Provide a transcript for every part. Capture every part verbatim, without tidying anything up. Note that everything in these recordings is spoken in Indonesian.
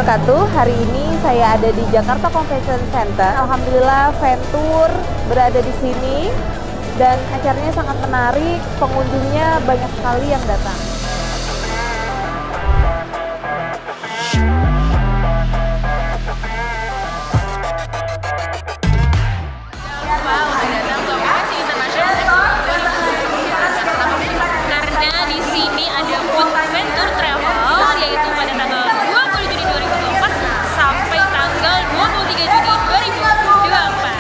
wabarakatuh. Hari ini saya ada di Jakarta Convention Center. Alhamdulillah Venture berada di sini dan acaranya sangat menarik. Pengunjungnya banyak sekali yang datang. Karena di sini ada booth Venture Travel, yaitu pada tanggal dua puluh Juni dua ribu dua puluh empat sampai tanggal dua puluh tiga Juni dua ribu dua puluh empat.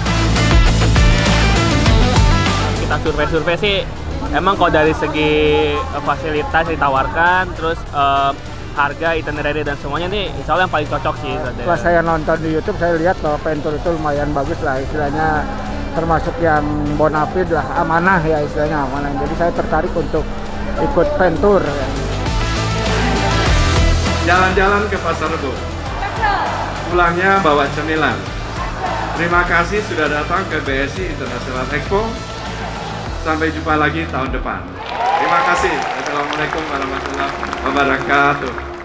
Kita survei-survei sih, emang kalau dari segi fasilitas ditawarkan, terus uh, harga, itinerary dan semuanya nih insya Allah yang paling cocok sih. Setelah saya nonton di YouTube, saya lihat bahwa Venture itu lumayan bagus lah, istilahnya termasuk yang bonafide lah, amanah ya istilahnya amanah. Jadi saya tertarik untuk ikut Venture. Jalan-jalan ke Pasar Rebo, pulangnya bawa cemilan. Terima kasih sudah datang ke B S I International Expo. Sampai jumpa lagi tahun depan. Terima kasih. Assalamualaikum warahmatullahi wabarakatuh.